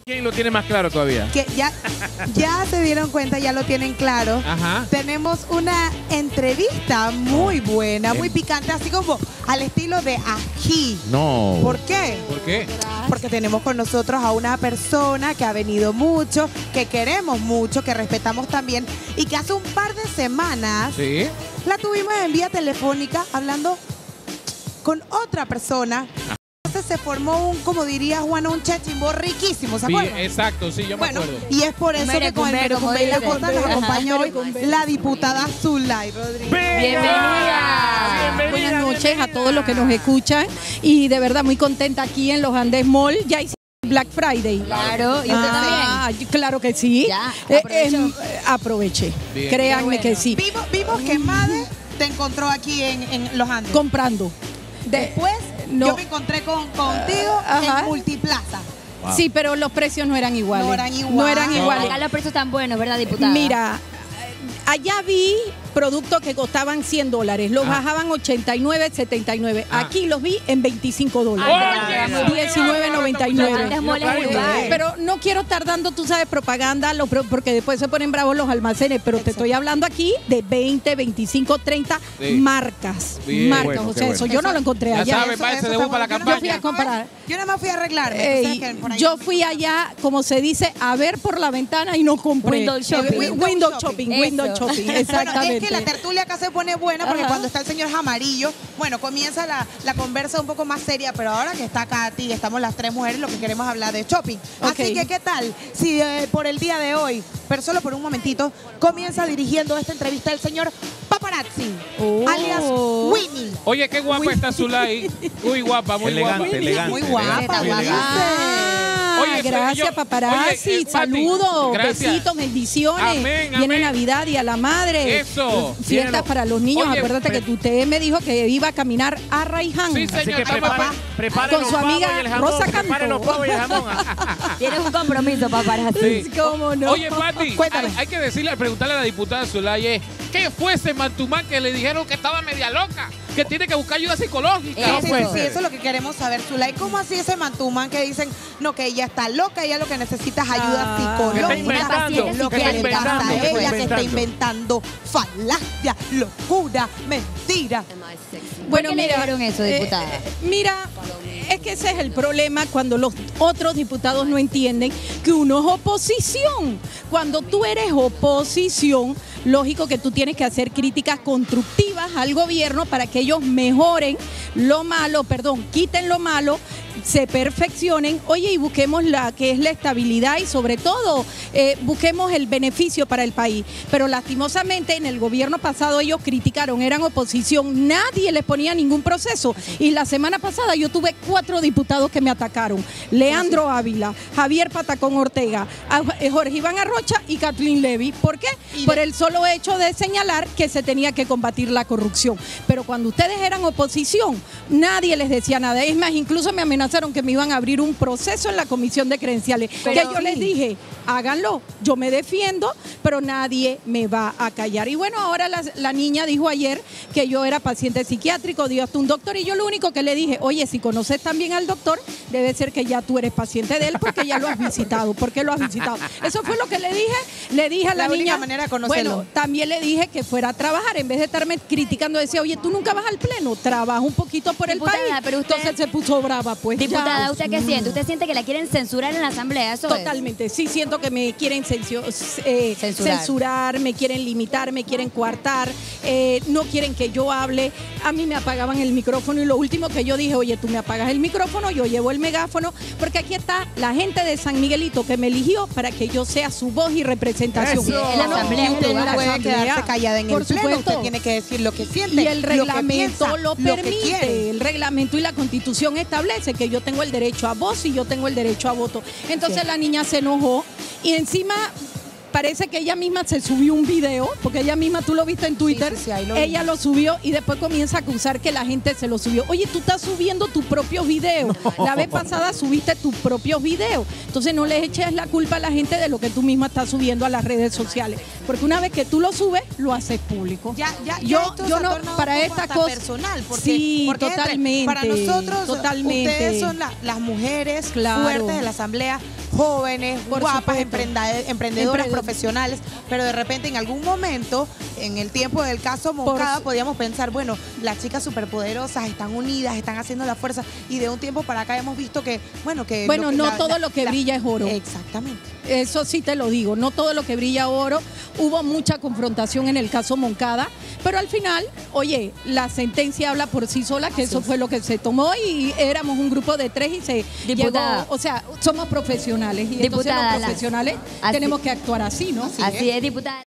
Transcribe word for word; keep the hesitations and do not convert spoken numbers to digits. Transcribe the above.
¿Quién lo tiene más claro todavía? Que ya, ya se dieron cuenta, ya lo tienen claro. Ajá. Tenemos una entrevista muy buena, muy picante, así como al estilo de ají. No. ¿Por qué? ¿Por qué? Porque tenemos con nosotros a una persona que ha venido mucho, que queremos mucho, que respetamos también y que hace un par de semanas Sí. la tuvimos en vía telefónica hablando con otra persona. Entonces se formó un, como diría Juana, un chachimbo riquísimo, ¿se Sí, acuerdan? exacto, sí, yo Bueno, me acuerdo. y es por eso que con el Merecumbe y la Costa nos acompaña hoy la diputada Zulay Rodríguez. Bienvenida. Bienvenida. Buenas noches a todos los que nos escuchan y de verdad muy contenta aquí en los Andes Mall. Ya hicimos Black Friday. Claro, y usted Ah, claro que sí. Ya, Eh, aprovechó. eh, aproveché. Bien. Créanme Qué que bueno. sí. Vimos, vimos que Made te encontró aquí en, en Los Andes. Comprando. De- Después no. yo me encontré con, contigo Ajá. en Multiplaza. Wow. Sí, pero los precios no eran iguales. No eran iguales. No eran No. iguales. Acá los precios están buenos, ¿verdad, diputada? Mira, allá vi productos que costaban cien dólares, los Ah. bajaban ochenta y nueve, setenta y nueve. Ah. Aquí los vi en veinticinco dólares. Oye, diecinueve noventa y nueve. Grandes moles es igual. Pero no quiero estar dando, tú sabes, propaganda, lo pro- porque después se ponen bravos los almacenes, pero te estoy hablando aquí de veinte, veinticinco, treinta Sí. marcas. Bien, marcas, bueno, o qué sea, bueno. eso yo no lo encontré Ya allá. sabe, váyase de está uno para la bueno. Yo fui a campaña. comprar. Yo nada más fui a arreglarme. tú Eh, sabes que por ahí- yo fui allá, como se dice, a ver por la ventana y no compré. Window shopping. Eh, wi- window shopping, Eso. window shopping, Bueno, exactamente. es que la tertulia acá se pone buena porque Ajá. cuando está el señor Jamarillo, bueno, comienza la, la conversa un poco más seria, pero ahora que está Katy, estamos las tres mujeres, lo que queremos hablar de shopping. Así Ok. que, ¿qué tal si eh, por el día de hoy, pero solo por un momentito, comienza dirigiendo esta entrevista el señor Paparazzi, Oh. alias Winnie? Oye, qué guapa está Zulay. Muy guapa, muy Elegante, guapa. elegante. Muy guapa, Está guapa. Ah, Oye, gracias, yo- paparazzi. oye, eh, Pati, saludos, gracias. besitos, bendiciones. Amén, Viene amén. Navidad y a la madre. Eso. Fiestas Viene- para los niños. Oye, Acuérdate pre- que usted me dijo que iba a caminar a Raiján. Sí, Así señor. que estamos- preparen, preparen Con los su pavos amiga y el jamón, Rosa preparen los Canto. pavos y el jamón. Tienes un compromiso, paparazzi. Sí. ¿Cómo no? Oye, Pati, Cuéntame. hay, hay que decirle, preguntarle a la diputada Zulay, eh, ¿qué fue ese mantumán que le dijeron que estaba media loca? Que tiene que buscar ayuda psicológica. Eso. Sí, sí, sí, eso es lo que queremos saber, Zulay. ¿Cómo así ese mantuman que dicen, no, que ella está loca, ella lo que necesita es ayuda Ah. psicológica? Que está inventando, lo que que le está pasa a inventando, que ella, está que está inventando. inventando falacia, locura, mentira. Bueno, ¿Por qué le mira, dijeron eso, eh, diputada? eh, mira, es que ese es el problema cuando los otros diputados no entienden que uno es oposición. Cuando tú eres oposición, lógico que tú tienes que hacer críticas constructivas al gobierno para que ellos mejoren lo malo, perdón, quiten lo malo, se perfeccionen, oye, y busquemos la que es la estabilidad y sobre todo eh, busquemos el beneficio para el país. Pero lastimosamente en el gobierno pasado ellos criticaron, eran oposición, nadie les ponía ningún proceso. Y la semana pasada yo tuve cuatro diputados que me atacaron. Leandro Ávila, Javier Patacón Ortega, a- eh, Jorge Iván Arrocha y Kathleen Levy. ¿Por qué? Y Por de- el solo hecho de señalar que se tenía que combatir la corrupción. Pero cuando ustedes eran oposición, nadie les decía nada. Es más, incluso me amenazaron que me iban a abrir un proceso en la comisión de credenciales. Pero que yo sí. les dije, háganlo, yo me defiendo, pero nadie me va a callar. Y bueno, ahora la, la niña dijo ayer que yo era paciente psiquiátrico, dio hasta un doctor, y yo lo único que le dije, oye, si conoces también al doctor, debe ser que ya tú eres paciente de él porque ya lo has visitado. ¿Por qué lo has visitado? Eso fue lo que le dije. Le dije a la, La única niña. manera de conocerlo. Bueno, también le dije que fuera a trabajar, en vez de estarme criticando, decía, oye, tú nunca vas al pleno, trabaja un poquito por Diputada, el país. pero usted- Entonces se puso brava, pues. ya. Diputada, ¿usted qué siente? ¿Usted siente que la quieren censurar en la asamblea? Eso es. Totalmente, sí siento que me quieren cencio- eh, Censurar. censurar, me quieren limitar, me quieren coartar, eh, no quieren que yo hable. A mí me apagaban el micrófono y lo último que yo dije, oye, tú me apagas el micrófono, yo llevo el megáfono, porque aquí está la gente de San Miguelito que me eligió para que yo sea su voz y representación. Eso. En la No, asamblea, Y usted en no la puede asamblea. quedarse callada en Por el pleno, supuesto. usted tiene que decir lo que siente, Y el lo que reglamento piensa, lo que quiere. permite, el reglamento y la constitución establece que yo tengo el derecho a voz y yo tengo el derecho a voto. Entonces Sí. la niña se enojó y encima parece que ella misma se subió un video, porque ella misma, tú lo viste en Twitter, Sí, sí, sí, ahí lo ella vimos. lo subió y después comienza a acusar que la gente se lo subió. Oye, tú estás subiendo tus propios videos. La vez pasada subiste tus propios videos. Entonces no le eches la culpa a la gente de lo que tú misma estás subiendo a las redes sociales. Porque una vez que tú lo subes, lo haces público. Ya, ya, yo, ya esto yo se no, ha tornado para un poco esta hasta cosa personal, porque, sí, porque entre- totalmente. para nosotros, totalmente. ustedes son la- las mujeres Claro. fuertes de la asamblea, jóvenes, Por guapas, supuesto. emprenda- emprendedoras, Emprende- profesionales, pero de repente en algún momento, en el tiempo del caso Moncada, su- podíamos pensar, bueno, las chicas superpoderosas están unidas, están haciendo la fuerza, y de un tiempo para acá hemos visto que, bueno, que... Bueno, lo que no la- todo la- lo que la- brilla es oro. Exactamente. Eso sí te lo digo, no todo lo que brilla oro. Hubo mucha confrontación en el caso Moncada, pero al final, oye, la sentencia habla por sí sola, que Así eso es. fue lo que se tomó y éramos un grupo de tres y se Diputada. llegó, o sea, somos profesionales y Diputada, entonces la- los profesionales así- tenemos que actuar así, ¿no? Así es, diputada.